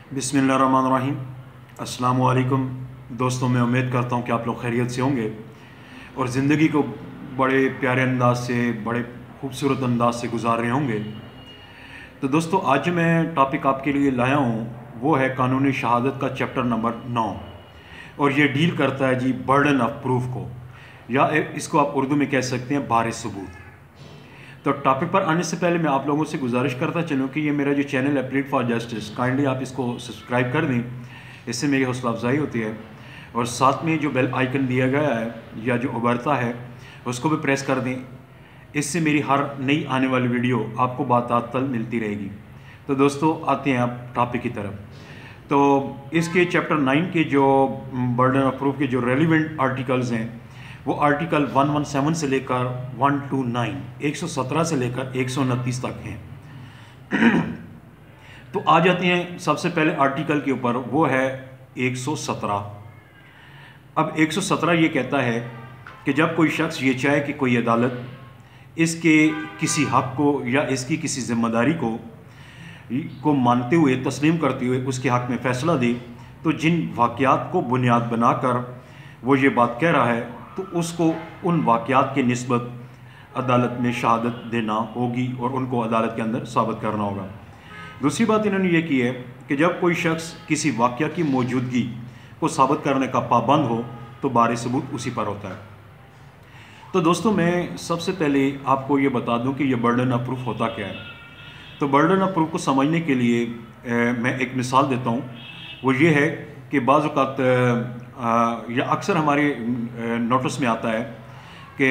बिस्मिल्लाहिर्रहमानिर्रहीम। अस्सलामु अलैकुम दोस्तों, मैं उम्मीद करता हूँ कि आप लोग खैरियत से होंगे और ज़िंदगी को बड़े प्यारे अंदाज से, बड़े खूबसूरत अंदाज से गुजार रहे होंगे। तो दोस्तों, आज जो मैं टॉपिक आपके लिए लाया हूँ वो है कानूनी शहादत का चैप्टर नंबर 9 और ये डील करता है जी बर्डन ऑफ प्रूफ को, या इसको आप उर्दू में कह सकते हैं भार सबूत। तो टॉपिक पर आने से पहले मैं आप लोगों से गुजारिश करता चलूँ कि ये मेरा जो चैनल है प्लीड फॉर जस्टिस, काइंडली आप इसको सब्सक्राइब कर दें, इससे मेरी हौसला अफजाई होती है। और साथ में जो बेल आइकन दिया गया है या जो उभरता है उसको भी प्रेस कर दें, इससे मेरी हर नई आने वाली वीडियो आपको बातातल मिलती रहेगी। तो दोस्तों, आते हैं आप टॉपिक की तरफ। तो इसके चैप्टर 9 के जो बर्डन ऑफ प्रूफ के जो रेलिवेंट आर्टिकल्स हैं वो आर्टिकल 117 से लेकर 129, 117 से लेकर 129 तक हैं। तो आ जाते हैं सबसे पहले आर्टिकल के ऊपर, वो है 117। अब 117 ये कहता है कि जब कोई शख्स ये चाहे कि कोई अदालत इसके किसी हक को या इसकी किसी जिम्मेदारी को मानते हुए, तस्लीम करते हुए उसके हक में फ़ैसला दे, तो जिन वाक़यात को बुनियाद बनाकर वो ये बात कह रहा है तो उसको उन वाक़यात के निस्बत अदालत में शहादत देना होगी और उनको अदालत के अंदर साबित करना होगा। दूसरी बात इन्होंने ये की है कि जब कोई शख्स किसी वाक़या की मौजूदगी को साबित करने का पाबंद हो तो बारे सबूत उसी पर होता है। तो दोस्तों, मैं सबसे पहले आपको ये बता दूं कि ये बर्डन ऑफ प्रूफ होता क्या है। तो बर्डन ऑफ प्रूफ को समझने के लिए मैं एक मिसाल देता हूँ। वो ये है कि बाज़ औक़ात या अक्सर हमारे नोटिस में आता है कि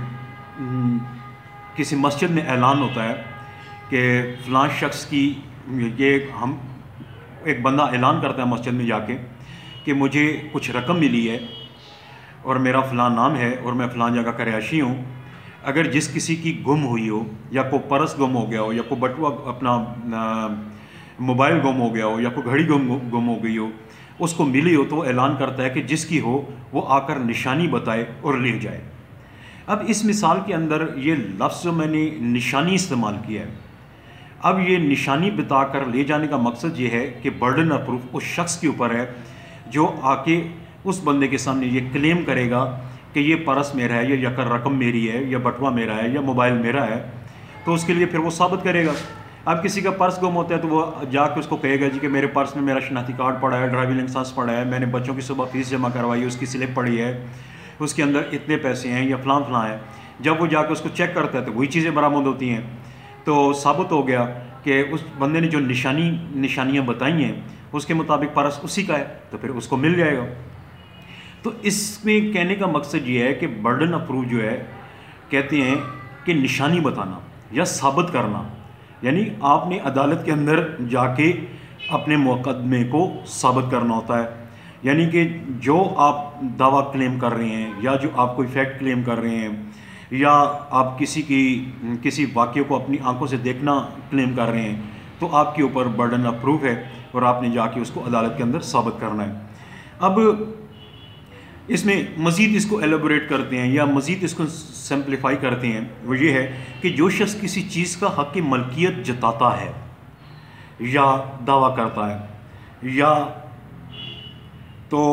किसी मस्जिद में ऐलान होता है कि फ़लाँ शख्स की, ये हम एक बंदा ऐलान करता है मस्जिद में जाके कि मुझे कुछ रकम मिली है और मेरा फ़लाँ नाम है और मैं फ़लाँ जगह का रहायशी हूँ। अगर जिस किसी की गुम हुई हो या कोई पर्स गुम हो गया हो या कोई बटुआ अपना मोबाइल गुम हो गया हो या कोई घड़ी गुम हो गई हो, उसको मिली हो, तो वो ऐलान करता है कि जिसकी हो वो आकर निशानी बताए और ले जाए। अब इस मिसाल के अंदर ये लफ्ज़ जो मैंने निशानी इस्तेमाल किया है, अब ये निशानी बताकर ले जाने का मकसद ये है कि बर्डन ऑफ प्रूफ उस शख्स के ऊपर है जो आके उस बंदे के सामने ये क्लेम करेगा कि ये पर्स मेरा है या रकम मेरी है या बटुआ मेरा है या मोबाइल मेरा है। तो उसके लिए फिर वो साबित करेगा। अब किसी का पर्स गुम होता है तो वो जाके उसको कहेगा जी कि मेरे पर्स में मेरा शनाख्ती कार्ड पड़ा है, ड्राइविंग लाइसेंस पड़ा है, मैंने बच्चों की सुबह फीस जमा करवाई, उसकी स्लिप पड़ी है, उसके अंदर इतने पैसे हैं या फ़लाँ फ़लाँ है। जब वो जाकर उसको चेक करता है तो वही चीज़ें बरामद होती हैं। तो साबित हो गया कि उस बंदे ने जो निशानियाँ बताई हैं उसके मुताबिक पर्स उसी का है, तो फिर उसको मिल जाएगा। तो इसमें कहने का मकसद ये है कि बर्डन ऑफ प्रूफ जो है, कहते हैं कि निशानी बताना या साबित करना, यानी आपने अदालत के अंदर जाके अपने मुकदमे को साबित करना होता है। यानी कि जो आप दावा क्लेम कर रहे हैं या जो आप कोई फैक्ट क्लेम कर रहे हैं या आप किसी वाक़ये को अपनी आंखों से देखना क्लेम कर रहे हैं, तो आपके ऊपर बर्डन ऑफ प्रूफ है और आपने जाके उसको अदालत के अंदर साबित करना है। अब इसमें मज़ीद इसको एलेबोरेट करते हैं या मज़ीद इसको सिंप्लीफाई करते हैं। वो ये है कि जो शख्स किसी चीज़ का हक़ मलकियत जताता है या दावा करता है या तो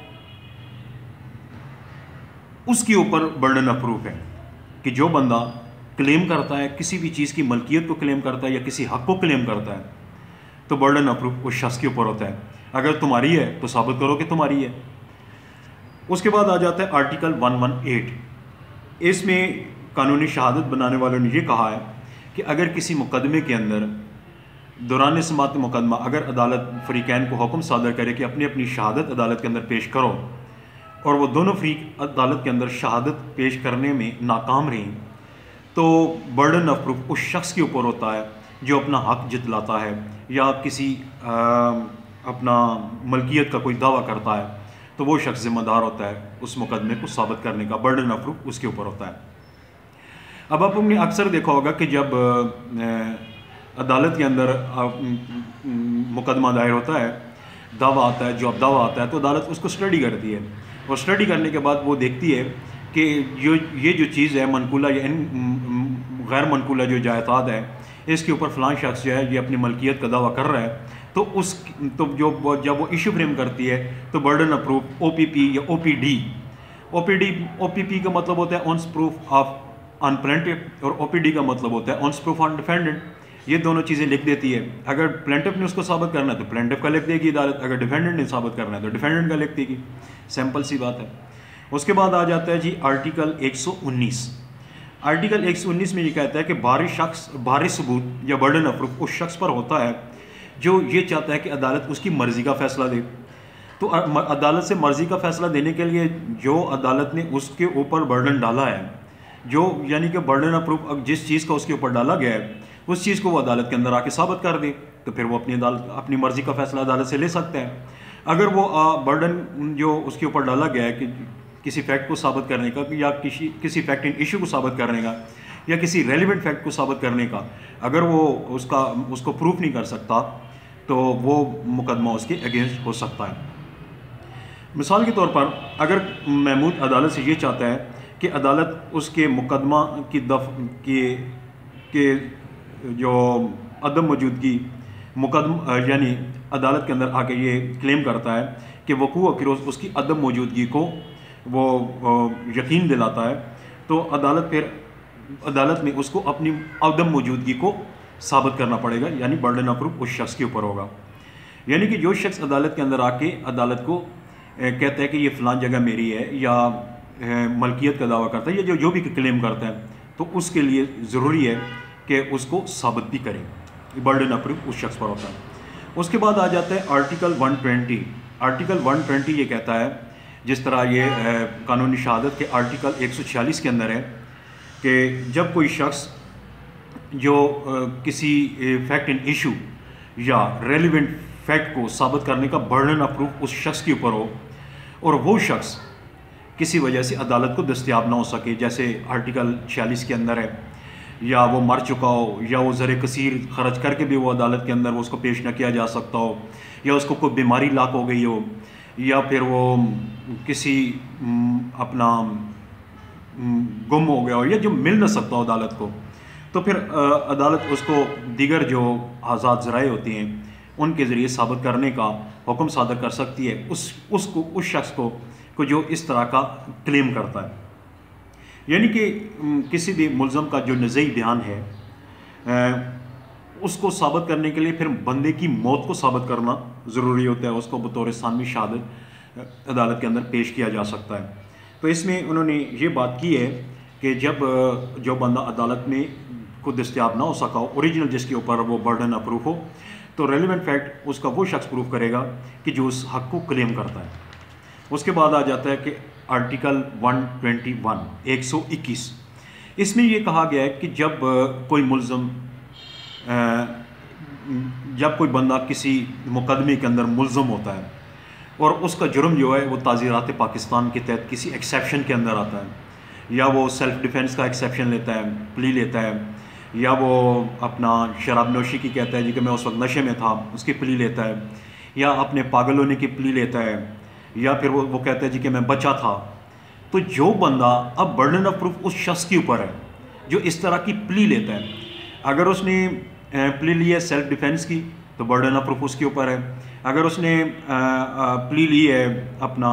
उसके ऊपर बर्डन ऑफ प्रूफ है कि जो बंदा क्लेम करता है, किसी भी चीज़ की मलकियत को क्लेम करता है या किसी हक़ को क्लेम करता है, तो बर्डन ऑफ प्रूफ उस शख्स के ऊपर होता है। अगर तुम्हारी है तो साबित करो कि तुम्हारी है। उसके बाद आ जाता है आर्टिकल 118। इसमें कानूनी शहादत बनाने वालों ने यह कहा है कि अगर किसी मुकदमे के अंदर दौरान समाअत मुकदमा अगर अदालत फ़रीक़ैन को हुक्म सादर करे कि अपनी अपनी शहादत अदालत के अंदर पेश करो और वो दोनों फ़रीक़ अदालत के अंदर शहादत पेश करने में नाकाम रहीं, तो बर्डन ऑफ प्रूफ उस शख्स के ऊपर होता है जो अपना हक़ जितलाता है या किसी अपना मलकियत का कोई दावा करता है, तो वो शख्स ज़िम्मेदार होता है उस मुकदमे को साबित करने का। बर्डन ऑफ प्रूफ उसके ऊपर होता है। अब आपने अक्सर देखा होगा कि जब अदालत के अंदर मुकदमा दायर होता है, दावा आता है, जो अब दावा आता है, तो अदालत उसको स्टडी करती है और स्टडी करने के बाद वो देखती है कि ये जो चीज़ है मनकूला या गैर मनकूला जो जायदाद है, इसके ऊपर फ़लाँ शख्स जो है ये अपनी मलकियत का दावा कर रहा है, तो जब वो इशू फ्रेम करती है तो बर्डन ऑफ प्रूफ ओपीपी या ओपीडी का मतलब होता है on proof of on plaintiff, और ओपीडी का मतलब होता है ऑन प्रूफ ऑन डिफेंडेंट। ये दोनों चीज़ें लिख देती है। अगर प्लेंटिफ ने उसको साबित करना है तो प्लेंटिफ का लिख देगी अदालत, अगर डिफेंडेंट ने साबित करना है तो डिफेंडेंट का लिख देगी। सिंपल सी बात है। उसके बाद आ जाता है जी आर्टिकल 119। आर्टिकल 119 में ये कहता है कि भारी सबूत या बर्डन ऑफ प्रूफ उस शख्स पर होता है जो ये चाहता है कि अदालत उसकी मर्ज़ी का फ़ैसला दे। तो अदालत से मर्ज़ी का फ़ैसला देने के लिए जो अदालत ने उसके ऊपर बर्डन डाला है, जो यानी कि बर्डन ऑफ प्रूफ जिस चीज़ का उसके ऊपर डाला गया है उस चीज़ को वो अदालत के अंदर आके साबित कर दे, तो फिर वो अपनी मर्ज़ी का फ़ैसला अदालत से ले सकते हैं। अगर वो बर्डन जो उसके ऊपर डाला गया है कि किसी फैक्ट को साबित करने का या किसी फैक्ट इन इशू को साबित करने का या किसी रेलिवेंट फैक्ट को साबित करने का, अगर वो उसको प्रूफ नहीं कर सकता तो वो मुकदमा उसके अगेंस्ट हो सकता है। मिसाल के तौर पर अगर महमूद अदालत से ये चाहता है कि अदालत उसके मुकदमा की जो अदम मौजूदगी यानी अदालत के अंदर आके ये क्लेम करता है कि वकूअ फिरोज़ उसकी अदम मौजूदगी को वो यकीन दिलाता है, तो अदालत में उसको अपनी अदम मौजूदगी को साबित करना पड़ेगा, यानी बर्डन ऑफ प्रूफ उस शख्स के ऊपर होगा। यानी कि जो शख्स अदालत के अंदर आके अदालत को कहता है कि ये फ़लाँ जगह मेरी है या मलकियत का दावा करता है या जो भी क्लेम करता है, तो उसके लिए ज़रूरी है कि उसको साबित भी करें। बर्डन ऑफ प्रूफ उस शख्स पर होता है। उसके बाद आ जाता है आर्टिकल 120। आर्टिकल 120 ये कहता है, जिस तरह ये कानूनी शहादत के आर्टिकल 146 के अंदर है कि जब कोई शख्स जो किसी फैक्ट इन इशू या रेलिवेंट फैक्ट को साबित करने का बर्डन ऑफ प्रूफ उस शख्स के ऊपर हो और वो शख्स किसी वजह से अदालत को दस्तयाब ना हो सके, जैसे आर्टिकल 46 के अंदर है, या वो मर चुका हो या वो ज़र कसीर खर्च करके भी वो अदालत के अंदर वो उसको पेश न किया जा सकता हो, या उसको कोई बीमारी लाक हो गई हो, या फिर वो किसी अपना गुम हो गया हो या जो मिल ना सकता हो अदालत को, तो फिर अदालत उसको दीगर जो आज़ाद ज़राए होती हैं उनके ज़रिए साबित करने का हुक्म सादर कर सकती है उस शख्स को जो इस तरह का क्लेम करता है। यानी कि किसी भी मुल्ज़म का जो नज़ई बयान है उसको साबित करने के लिए फिर बंदे की मौत को साबित करना ज़रूरी होता है, उसको बतौर सानवी शहादत अदालत के अंदर पेश किया जा सकता है। तो इसमें उन्होंने ये बात की है कि जब जो बंदा अदालत में को दस्तयाब ना हो सका हो, ओरिजिनल जिसके ऊपर वो बर्डन ऑफ प्रूफ हो, तो रेलिवेंट फैक्ट उसका वो शख्स प्रूफ करेगा कि जो उस हक़ को क्लेम करता है। उसके बाद आ जाता है कि आर्टिकल 121 इसमें ये कहा गया है कि जब कोई बंदा किसी मुकदमे के अंदर मुल्ज़म होता है और उसका जुर्म जो है वो ताज़ीरात पाकिस्तान के तहत किसी एक्सेप्शन के अंदर आता है, या वो सेल्फ़ डिफेंस का एक्सेप्शन लेता है, प्ली लेता है, या वो अपना शराब नोशी की कहता है जी कि मैं उस वक्त नशे में था, उसकी प्ली लेता है, या अपने पागल होने की प्ली लेता है, या फिर वो कहता है जी कि मैं बचा था। तो जो बंदा अब बर्डन ऑफ प्रूफ उस शख्स के ऊपर है जो इस तरह की प्ली लेता है, अगर उसने प्ली ली है सेल्फ डिफेंस की तो बर्डन ऑफ प्रूफ उसके ऊपर है, अगर उसने प्ली ली है अपना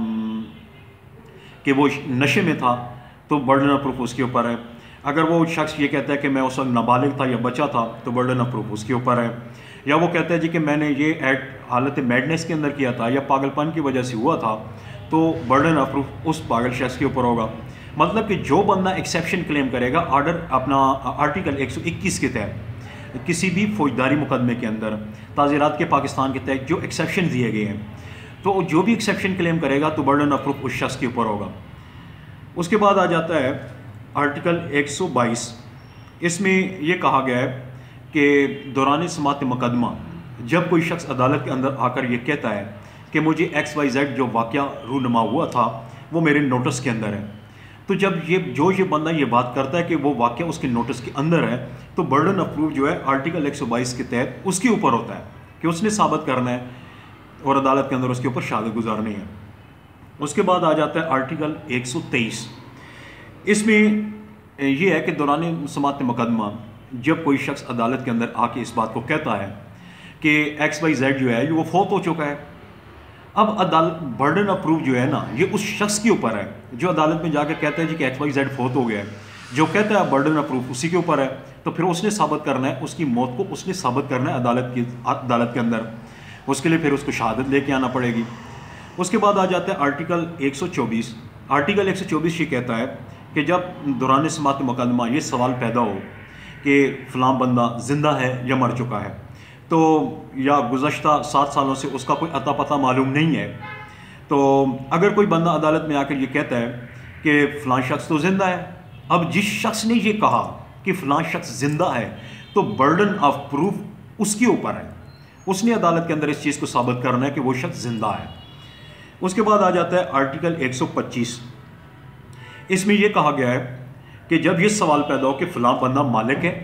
कि वो नशे में था तो बर्डन ऑफ प्रूफ उसके ऊपर है, अगर वो शख्स ये कहता है कि मैं उस वक्त नाबालिग था या बच्चा था तो बर्डन ऑफ प्रूफ उसके ऊपर है, या वो कहता है जी कि मैंने ये एक्ट हालत मैडनेस के अंदर किया था या पागलपन की वजह से हुआ था, तो बर्डन ऑफ प्रूफ उस पागल शख्स के ऊपर होगा। मतलब कि जो बंदा एक्सेप्शन क्लेम करेगा आर्टिकल 121 के तहत किसी भी फौजदारी मुकदमे के अंदर ताज़ीरात के पाकिस्तान के तहत जो एक्सेप्शन दिए गए हैं, तो जो भी एक्सेप्शन क्लेम करेगा तो बर्डन ऑफ प्रूफ उस शख्स के ऊपर होगा। उसके बाद आ जाता है आर्टिकल 122। इसमें यह कहा गया है कि दौरान समात मुकदमा जब कोई शख्स अदालत के अंदर आकर ये कहता है कि मुझे XYZ जो वाक़या रूनुमा हुआ था वो मेरे नोटिस के अंदर है, तो जब ये बंदा ये बात करता है कि वो वाक़या उसके नोटिस के अंदर है, तो बर्डन ऑफ प्रूफ जो है आर्टिकल 122 के तहत उसके ऊपर होता है कि उसने साबित करना है और अदालत के अंदर उसके ऊपर शहादत गुजारनी है। उसके बाद आ जाता है आर्टिकल 123। इसमें यह है कि दौरान समात मुकदमा जब कोई शख्स अदालत के अंदर आके इस बात को कहता है कि XYZ जो है वो फोत हो चुका है। अब अदालत बर्डन ऑफ प्रूफ जो है ना, ये उस शख्स के ऊपर है जो अदालत में जाकर कहता है जी कि XYZ फोत हो गया है। जो कहता है बर्डन ऑफ प्रूफ उसी के ऊपर है, तो फिर उसने साबित करना है, उसकी मौत को उसने साबित करना है अदालत के अंदर। उसके लिए फिर उसको शहादत लेके आना पड़ेगी। उसके बाद आ जाता है आर्टिकल 124। आर्टिकल 124 ये कहता है कि जब दौरान समात मुकदमा ये सवाल पैदा हो कि फ़लाँ बंदा ज़िंदा है या मर चुका है, तो या गुज़श्ता 7 सालों से उसका कोई अता पता मालूम नहीं है, तो अगर कोई बंदा अदालत में आकर ये कहता है कि फ़लाँ शख्स तो ज़िंदा है, अब जिस शख्स ने ये कहा कि फ़लाँ शख्स ज़िंदा है तो बर्डन ऑफ प्रूफ उसके ऊपर है। उसने अदालत के अंदर इस चीज़ को साबित करना है कि वो शख्स ज़िंदा है। उसके बाद आ जाता है आर्टिकल 125। इसमें यह कहा गया है कि जब ये सवाल पैदा हो कि फ़लाँ बंदा मालिक है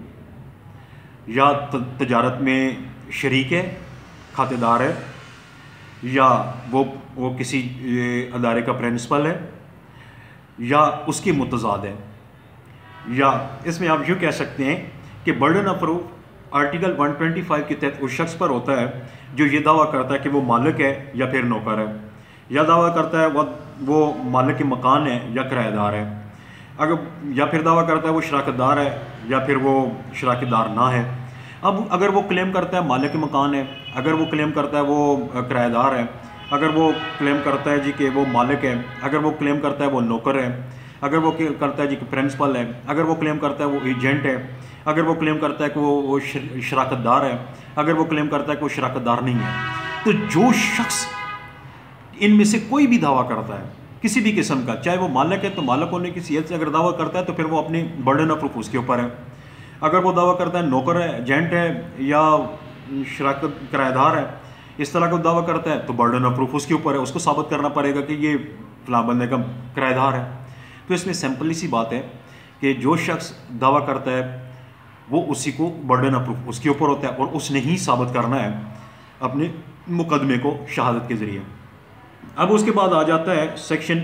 या तजारत में शरीक है, खातेदार है, या वो किसी अदारे का प्रिंसिपल है, या उसकी मुतज़ाद है, या इसमें आप यूँ कह सकते हैं कि बर्डन ऑफ प्रूफ आर्टिकल 125 के तहत उस शख्स पर होता है जो ये दावा करता है कि वो मालिक है या फिर नौकर है, या दावा करता है वो मालिक के मकान है या किराएदार है, या फिर दावा करता है वो शराकतदार है या फिर वो शराकतदार ना है। अब अगर वो क्लेम करता है मालिक मकान है, अगर वो क्लेम करता है वो किराएदार है, अगर वो क्लेम करता है जी कि वो मालिक है, अगर वो क्लेम करता है वो नौकर है, अगर वो करता है जी कि प्रिंसिपल है, अगर वो क्लेम करता है वो एजेंट है, अगर वो क्लेम करता है कि वो शराकतदार है, अगर वो क्लेम करता है कि वो शराकतदार नहीं है, तो जो शख्स इनमें से कोई भी दावा करता है किसी भी किस्म का, चाहे वो मालिक है तो मालिक होने की हैसियत से अगर दावा करता है तो फिर वो अपनी बर्डन ऑफ प्रूफ उसके ऊपर है। अगर वो दावा करता है नौकर है, एजेंट है या शराकत किराएदार है, इस तरह का दावा करता है तो बर्डन ऑफ प्रूफ उसके ऊपर है, उसको साबित करना पड़ेगा कि ये फलां बंदे का किराएदार है। तो इसमें सिंपली सी बात है कि जो शख्स दावा करता है वो उसी को बर्डन ऑफ प्रूफ उसके ऊपर होता है और उसने ही साबित करना है अपने मुकदमे को शहादत के ज़रिए। अब उसके बाद आ जाता है सेक्शन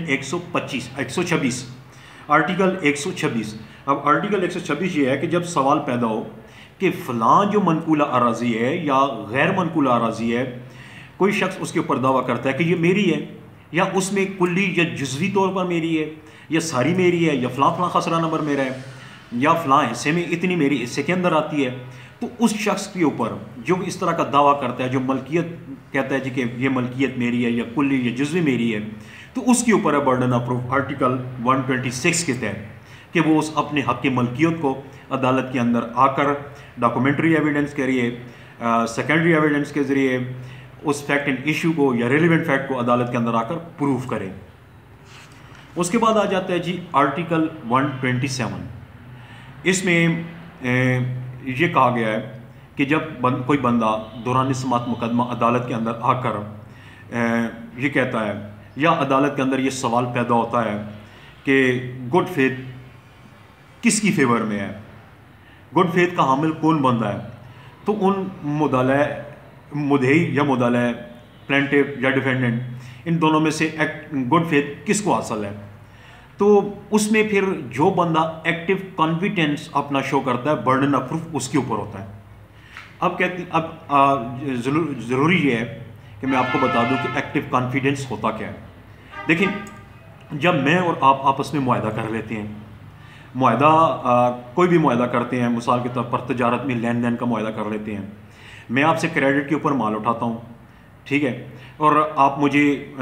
126 आर्टिकल 126। अब आर्टिकल 126 ये है कि जब सवाल पैदा हो कि फ़लाँ जो मनकूला अराज़ी है या गैर मनकूला अराज़ी है, कोई शख्स उसके ऊपर दावा करता है कि ये मेरी है, या उसमें कुल्ली या जुज़वी तौर पर मेरी है, या सारी मेरी है, या फ़लाँ खसरा नंबर मेरा है, या फ़लाँ हिस्से में इतनी मेरी हिस्से के अंदर आती है, तो उस शख्स के ऊपर जो इस तरह का दावा करता है, जो मलकियत कहता है जी कि ये मलकियत मेरी है या कुल्ली या जुज़वी मेरी है, तो उसके ऊपर है बर्डन ऑफ प्रूफ आर्टिकल 126 के तहत कि वो उस अपने हक़ की मलकियत को अदालत के अंदर आकर डॉक्यूमेंट्री एविडेंस के जरिए, सेकेंडरी एविडेंस के ज़रिए उस फैक्ट एंड इशू को या रेलिवेंट फैक्ट को अदालत के अंदर आकर प्रूफ करें। उसके बाद आ जाता है जी आर्टिकल 127। इसमें ये कहा गया है कि जब कोई बंदा दौरान समात मुकदमा अदालत के अंदर आकर ये कहता है या अदालत के अंदर ये सवाल पैदा होता है कि गुड फेथ किसकी फेवर में है, गुड फेथ का हामिल कौन बंदा है, तो उन मुद्दई या मुद्दई प्लेंटिफ या डिफेंडेंट इन दोनों में से गुड फेथ किसको हासिल है, तो उसमें फिर जो बंदा एक्टिव कॉन्फिडेंस अपना शो करता है बर्डन ऑफ प्रूफ उसके ऊपर होता है। अब ज़रूरी ये है कि मैं आपको बता दूं कि एक्टिव कॉन्फिडेंस होता क्या है। देखिए, जब मैं और आप आपस में मुआहदा कर लेते हैं, कोई भी मुआहदा करते हैं, मिसाल के तौर पर तजारत में लेन देन का मुआहदा कर लेते हैं, मैं आपसे क्रेडिट के ऊपर माल उठाता हूँ, ठीक है, और आप मुझे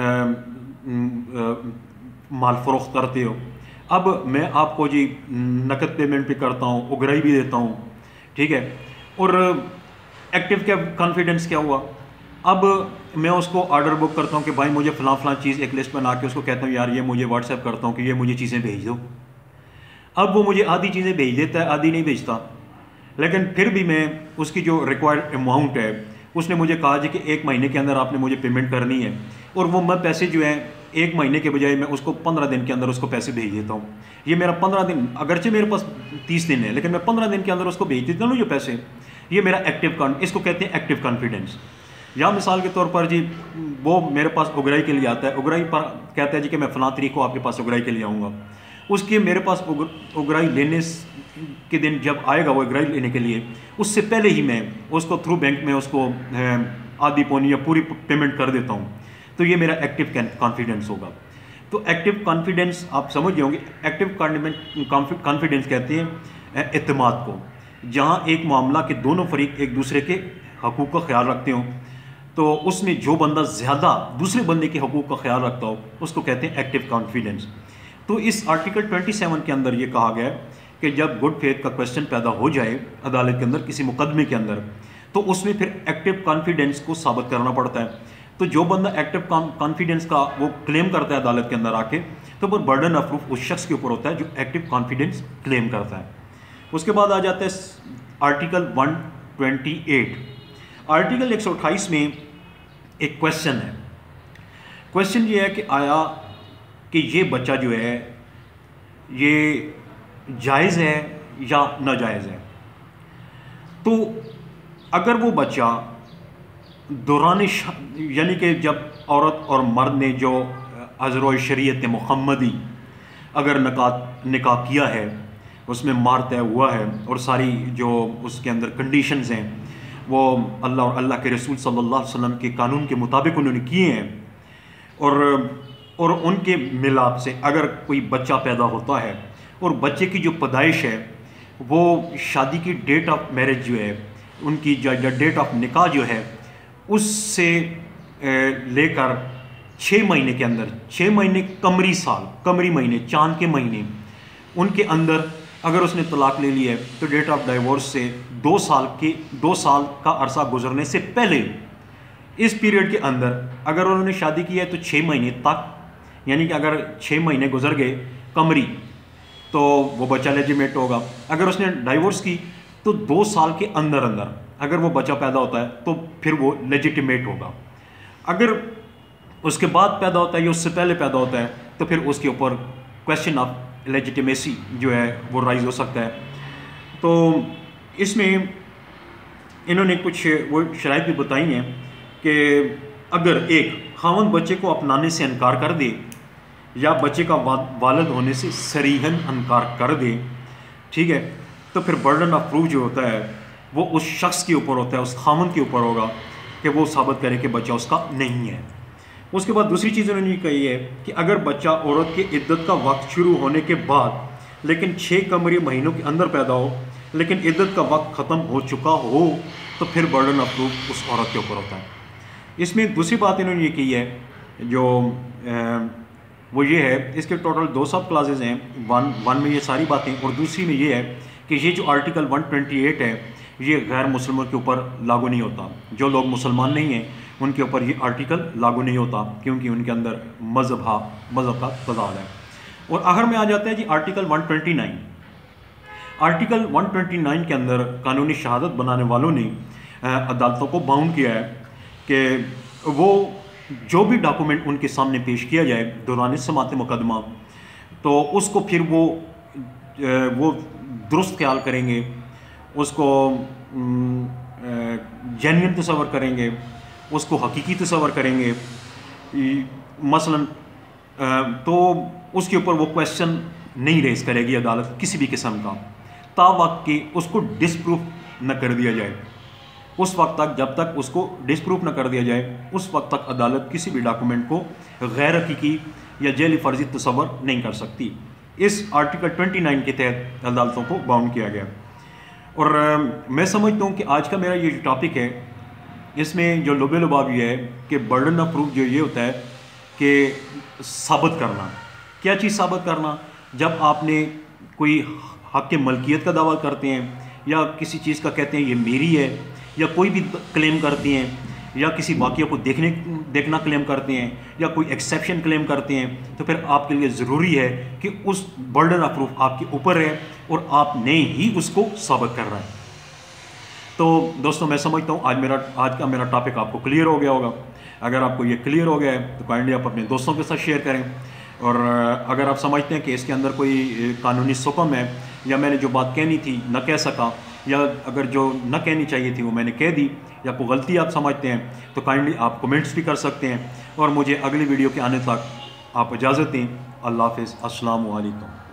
माल फ़रोख्त करते हो। अब मैं आपको जी नकद पेमेंट भी करता हूँ, उगराई भी देता हूँ, ठीक है, और एक्टिव क्या कॉन्फिडेंस क्या हुआ, अब मैं उसको ऑर्डर बुक करता हूँ कि भाई मुझे फ़लाँ चीज़ एक लिस्ट बना के उसको कहता हूँ यार ये मुझे व्हाट्सएप करता हूँ कि ये मुझे चीज़ें भेज दो। अब वो मुझे आधी चीज़ें भेज देता है, आधी नहीं भेजता, लेकिन फिर भी मैं उसकी जो रिक्वायर्ड अमाउंट है उसने मुझे कहा जी कि 1 महीने के अंदर आपने मुझे पेमेंट करनी है, और वो मैं पैसे जो हैं 1 महीने के बजाय मैं उसको 15 दिन के अंदर उसको पैसे भेज देता हूँ। ये मेरा 15 दिन, अगरचे मेरे पास 30 दिन है, लेकिन मैं 15 दिन के अंदर उसको भेज देता हूँ जो पैसे, ये मेरा इसको कहते हैं एक्टिव कॉन्फिडेंस। या मिसाल के तौर पर जी वो मेरे पास उगराई के लिए आता है, उगराई पर कहता है जी कि मैं फ़लाँ तारीख को आपके पास उगराई के लिए आऊँगा, उसके मेरे पास उगराई लेने के दिन जब आएगा वो उगराई लेने के लिए, उससे पहले ही मैं उसको थ्रू बैंक में उसको आधी पौनी या पूरी पेमेंट कर देता हूँ। तो ये मेरा एक्टिव कॉन्फिडेंस होगा। तो एक्टिव कॉन्फिडेंस आप समझ गए होंगे। एक्टिव कॉन्फिडेंस कहते हैं एतमाद को, जहाँ एक मामला के दोनों फरीक एक दूसरे के हकूक़ का ख्याल रखते हो, तो उसमें जो बंदा ज़्यादा दूसरे बंदे के हकूक़ का ख्याल रखता हो उसको कहते हैं एक्टिव कॉन्फिडेंस। तो इस आर्टिकल 27 के अंदर ये कहा गया है कि जब गुड फेथ का क्वेश्चन पैदा हो जाए अदालत के अंदर किसी मुकदमे के अंदर, तो उसमें फिर एक्टिव कॉन्फिडेंस को साबित करना पड़ता है। तो जो बंदा एक्टिव कॉन्फिडेंस का वो क्लेम करता है अदालत के अंदर आके, तो वो बर्डन ऑफ प्रूफ उस शख्स के ऊपर होता है जो एक्टिव कॉन्फिडेंस क्लेम करता है। उसके बाद आ जाता है आर्टिकल 128। आर्टिकल 128 में एक क्वेश्चन है। क्वेश्चन ये है कि आया कि ये बच्चा जो है ये जायज़ है या नाजायज़ है। तो अगर वो बच्चा दौरान यानी कि जब औरत और मर्द ने जो अज़र शरीयत मुहम्मदी अगर निकाह किया है, उसमें मार तय हुआ है और सारी जो उसके अंदर कंडीशंस हैं वो अल्लाह और अल्लाह के रसूल सल्लल्लाहु अलैहि वसल्लम के कानून के मुताबिक उन्होंने किए हैं, और उनके मिलाप से अगर कोई बच्चा पैदा होता है और बच्चे की जो पैदाइश है वो शादी की डेट ऑफ मैरिज जो है उनकी जो डेट ऑफ निकाह जो है उससे लेकर 6 महीने के अंदर, 6 महीने कमरी महीने, चांद के महीने, उनके अंदर अगर उसने तलाक ले ली है तो डेट ऑफ डाइवोर्स से 2 साल का अरसा गुजरने से पहले इस पीरियड के अंदर अगर उन्होंने शादी की है तो 6 महीने तक, यानी कि अगर 6 महीने गुजर गए कमरी तो वो बच्चा लेजिटिमेट होगा। अगर उसने डाइवोर्स की तो 2 साल के अंदर अगर वो बच्चा पैदा होता है तो फिर वो लेजिटिमेट होगा। अगर उसके बाद पैदा होता है या उससे पहले पैदा होता है तो फिर उसके ऊपर क्वेश्चन ऑफ लेजिटिमेसी जो है वो राइज हो सकता है। तो इसमें इन्होंने कुछ वो शराइत भी बताई हैं कि अगर एक खावंद बच्चे को अपनाने से इनकार कर दे या बच्चे का वालिद होने से सरीहन इनकार कर दे, ठीक है, तो फिर बर्डन ऑफ प्रूफ जो होता है वो उस शख्स के ऊपर होता है, उस खावंद के ऊपर होगा कि वो साबित करे कि बच्चा उसका नहीं है। उसके बाद दूसरी चीज़ उन्होंने ये कही है कि अगर बच्चा औरत की इद्दत का वक्त शुरू होने के बाद लेकिन 6 कमरी महीनों के अंदर पैदा हो लेकिन इद्दत का वक्त ख़त्म हो चुका हो तो फिर बर्डन ऑफ प्रूफ उस औरत के ऊपर होता है। इसमें दूसरी बात इन्होंने ये की है जो वो ये है, इसके टोटल 2 सब क्लासेज हैं, वन में ये सारी बातें, और दूसरी में ये है कि ये जो आर्टिकल 128 है ये गैर मुसलमानों के ऊपर लागू नहीं होता। जो लोग मुसलमान नहीं हैं उनके ऊपर ये आर्टिकल लागू नहीं होता क्योंकि उनके अंदर मज़हब का तज़ाद है। और आखिर में आ जाता है जी आर्टिकल 129। आर्टिकल 129 के अंदर कानूनी शहादत बनाने वालों ने अदालतों को बाउंड किया है कि वो जो भी डॉक्यूमेंट उनके सामने पेश किया जाए दौरान समात मुकदमा तो उसको फिर वो दुरुस्त ख्याल करेंगे, उसको जेन्युइन तस्वर करेंगे, उसको हकीकी तस्वर करेंगे। मसलन तो उसके ऊपर वो क्वेश्चन नहीं रेज करेगी अदालत किसी भी किस्म का तावक्त कि उसको डिसप्रूफ न कर दिया जाए। उस वक्त तक जब तक उसको डिसप्रूफ न कर दिया जाए उस वक्त तक अदालत किसी भी डॉक्यूमेंट को गैर हकीकी या जेली फर्जी तस्वर नहीं कर सकती। इस आर्टिकल 29 के तहत अदालतों को बाउंड किया गया। और मैं समझता हूँ कि आज का मेरा ये जो टॉपिक है इसमें जो लुबे लुबाब ये है कि बर्डन ऑफ प्रूफ जो ये होता है कि साबित करना। क्या चीज़ साबित करना? जब आपने कोई हक़ के मलकियत का दावा करते हैं या किसी चीज़ का कहते हैं ये मेरी है, या कोई भी क्लेम करते हैं, या किसी वाक़या को देखना क्लेम करते हैं, या कोई एक्सेप्शन क्लेम करते हैं, तो फिर आपके लिए ज़रूरी है कि उस बर्डन ऑफ प्रूफ आपके ऊपर है और आपने ही उसको साबित करना है। तो दोस्तों मैं समझता हूँ आज का मेरा टॉपिक आपको क्लियर हो गया होगा। अगर आपको ये क्लियर हो गया है तो काइंडली आप अपने दोस्तों के साथ शेयर करें। और अगर आप समझते हैं कि इसके अंदर कोई कानूनी सुकम है या मैंने जो बात कहनी थी न कह सका, या अगर जो न कहनी चाहिए थी वो मैंने कह दी, या कोई गलती आप समझते हैं तो काइंडली आप कमेंट्स भी कर सकते हैं। और मुझे अगली वीडियो के आने तक आप इजाज़त दें। अल्लाह हाफ़िज़। अस्सलामु अलैकुम।